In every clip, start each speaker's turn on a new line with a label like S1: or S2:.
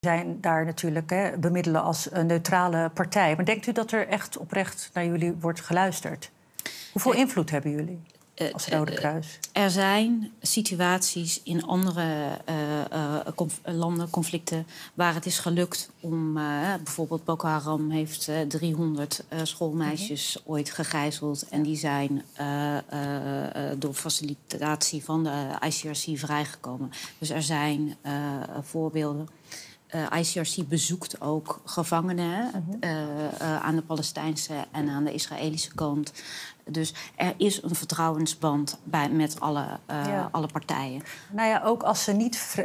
S1: zijn daar natuurlijk bemiddelen als een neutrale partij. Maar denkt u dat er echt oprecht naar jullie wordt geluisterd? Hoeveel invloed hebben jullie als Rode Kruis?
S2: Er zijn situaties in andere landen, conflicten, waar het is gelukt om... bijvoorbeeld Boko Haram heeft 300 schoolmeisjes ooit gegijzeld. En die zijn door facilitatie van de ICRC vrijgekomen. Dus er zijn voorbeelden. ICRC bezoekt ook gevangenen aan de Palestijnse en aan de Israëlische kant. Dus er is een vertrouwensband met alle partijen.
S1: Nou ja, ook als ze niet...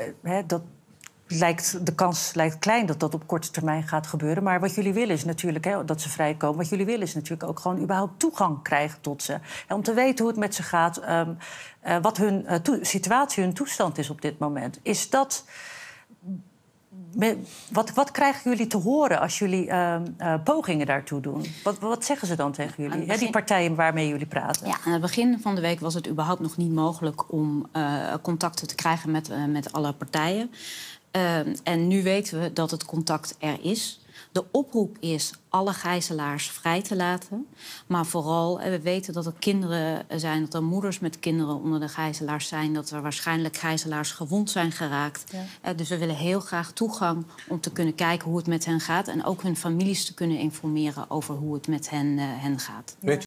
S1: de kans lijkt klein dat dat op korte termijn gaat gebeuren. Maar wat jullie willen is natuurlijk dat ze vrijkomen. Wat jullie willen is natuurlijk ook gewoon überhaupt toegang krijgen tot ze. Om te weten hoe het met ze gaat, wat hun situatie, hun toestand is op dit moment. Is dat... Wat krijgen jullie te horen als jullie pogingen daartoe doen? Wat zeggen ze dan tegen jullie, die partijen waarmee jullie praten?
S2: Ja, aan het begin van de week was het überhaupt nog niet mogelijk om contacten te krijgen met alle partijen. En nu weten we dat het contact er is. De oproep is alle gijzelaars vrij te laten. Maar vooral, we weten dat er kinderen zijn, dat er moeders met kinderen onder de gijzelaars zijn, dat er waarschijnlijk gijzelaars gewond zijn geraakt. Ja. Dus we willen heel graag toegang om te kunnen kijken hoe het met hen gaat en ook hun families te kunnen informeren over hoe het met hen gaat.